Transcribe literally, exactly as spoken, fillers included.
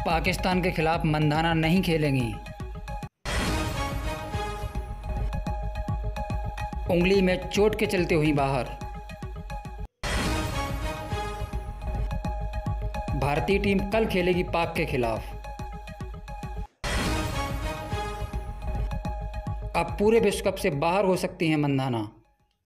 पाकिस्तान के खिलाफ मंधाना नहीं खेलेंगी। उंगली में चोट के चलते हुई बाहर। भारतीय टीम कल खेलेगी पाक के खिलाफ। अब पूरे विश्व कप से बाहर हो सकती हैं मंधाना।